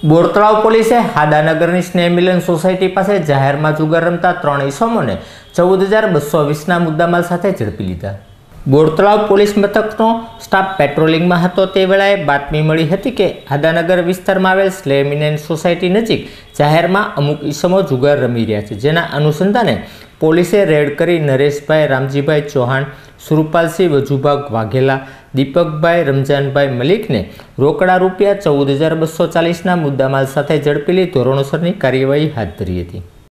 બોરતળાવ પોલીસે હાદાનગરની સ્નેહ મિલન સોસાયટી પાસે જાહેરમાં જુગાર રમતા 3 ઈસમોને 14,220ના મુદ્દામાલ સાથે ઝડપી લીધા। બોરતળાવ પોલીસ મથકનો સ્ટાફ પેટ્રોલિંગમાં હતો તે વેળાએ બાતમી મળી હતી કે હાદાનગર વિસ્તારમાં આવેલ સ્નેહ મિલન સોસાયટી નજીક જાહેરમાં અમુક ઈસમો જુગાર રમી રહ્યા છે, જેના અનુસંધાને પોલીસે રેડ કરી નરેશભાઈ રામજીભાઈ ચૌહાણ, સુરપાલસિંહ વજુભા વાઘેલા, દીપકભાઈ રમજાનભાઈ મલિકને રોકડા રૂપિયા 14,240ના મુદ્દામાલ સાથે ઝડપી લઈ ધોરણસરની કાર્યવાહી હાથ ધરી હતી।